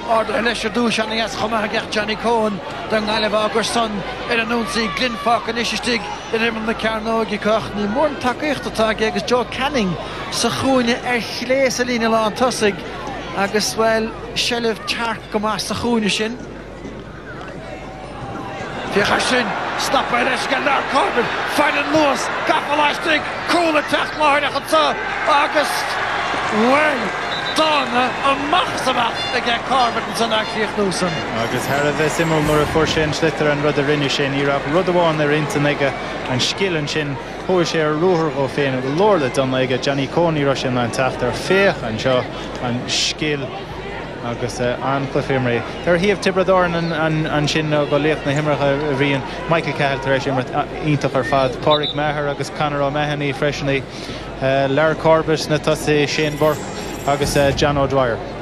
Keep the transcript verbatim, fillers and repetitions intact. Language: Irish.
Or leisure dúis an as chuma gach Johnny Cohen den galibh agus son in an únsaí glinfach an isistig in imam na Carnógi coch ní mór an takeíocht atá agus Joe Canning sa chúine ar chléas a lína lá an tosig agus well Shelliv Chark go más sa chúine sin. Fiachar sin stop by leis gan Lar Corbett feidan Lewis gafaláistig cúla techt láirnach atá agus well Donna an machsamach a get Corbett and san actually Newson. Agus har a bheith imú mar a fuair sin slitar an rud a rinne sin írap rud amháin ar intanige an skillan sin thuair sé ar ruúthar go féin go lorla donna ige Johnny Coney ro sin an tacht ar féach an seo an skill agus an clufimré. Ar híomh tibredáin an sin go léoch na himracha a bhíon Michael Cahill tar éis imret ítach ar fad Pádraig Maher agus Conor O'Mahony freisinnaí Lar Corbett na tosaí Shane Burke agus John O'Dwyer.